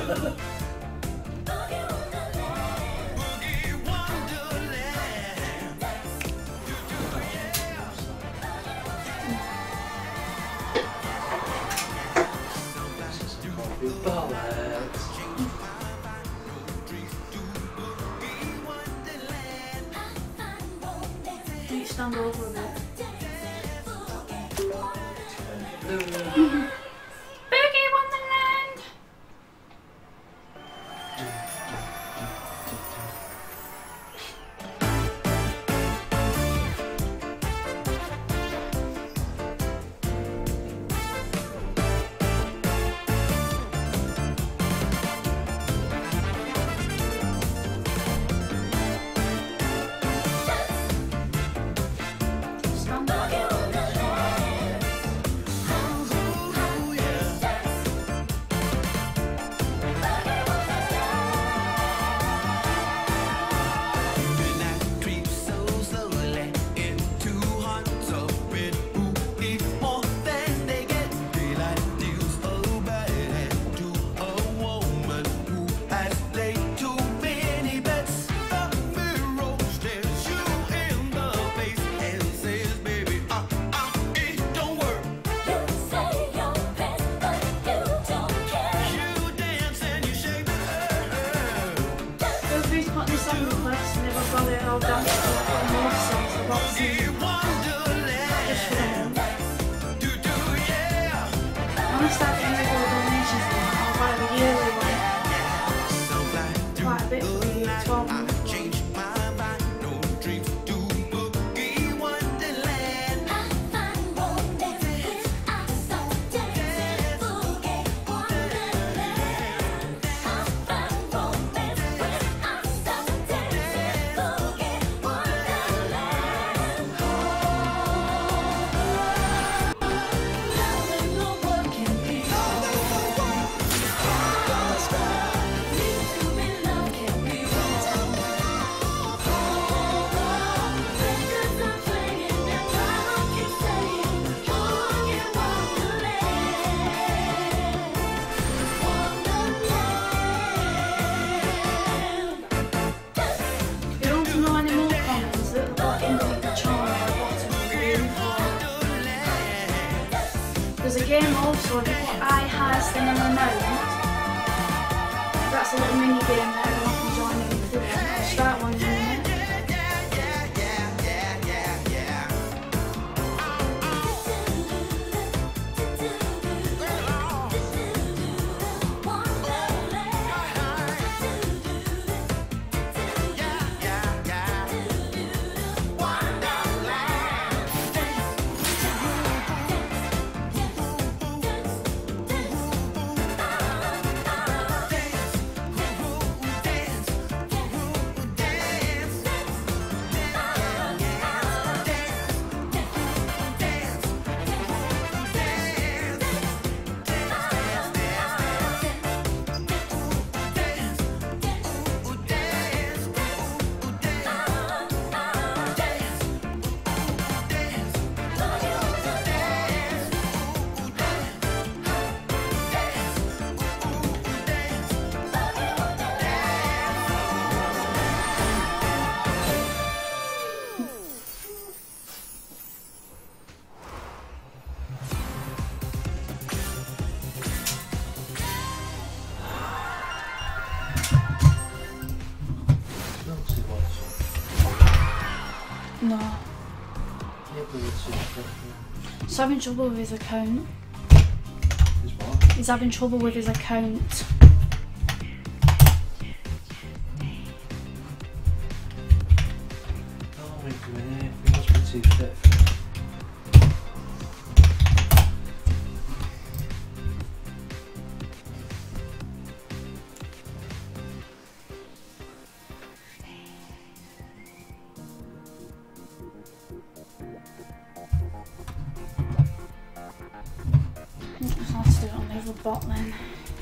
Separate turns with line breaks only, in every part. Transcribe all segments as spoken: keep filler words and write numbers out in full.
Can you stand over a bit? Boogie Wonderland! There's a game also, if you put I has thing on the note, that's a little mini game that everyone can join in through. I'll start one in a minute. No. He's having trouble with his account.
His what?
He's having trouble with his account.
Oh, wait a minute. He must be too thick.
I'll just do it on the other bot then.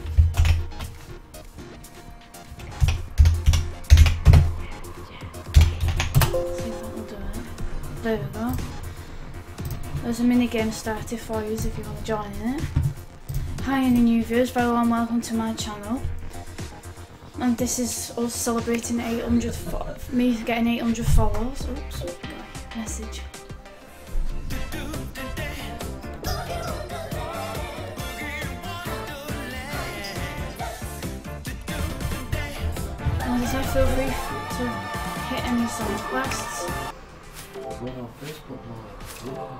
See if that'll do it. There we go. There's a mini game started for you if you want to join in it. Hi any new viewers, very warm welcome to my channel. And this is us celebrating eight hundred, fo me getting eight hundred followers. Oops, message. And does I feel free to hit any song requests?
We're on Facebook now.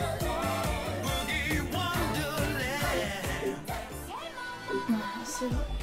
So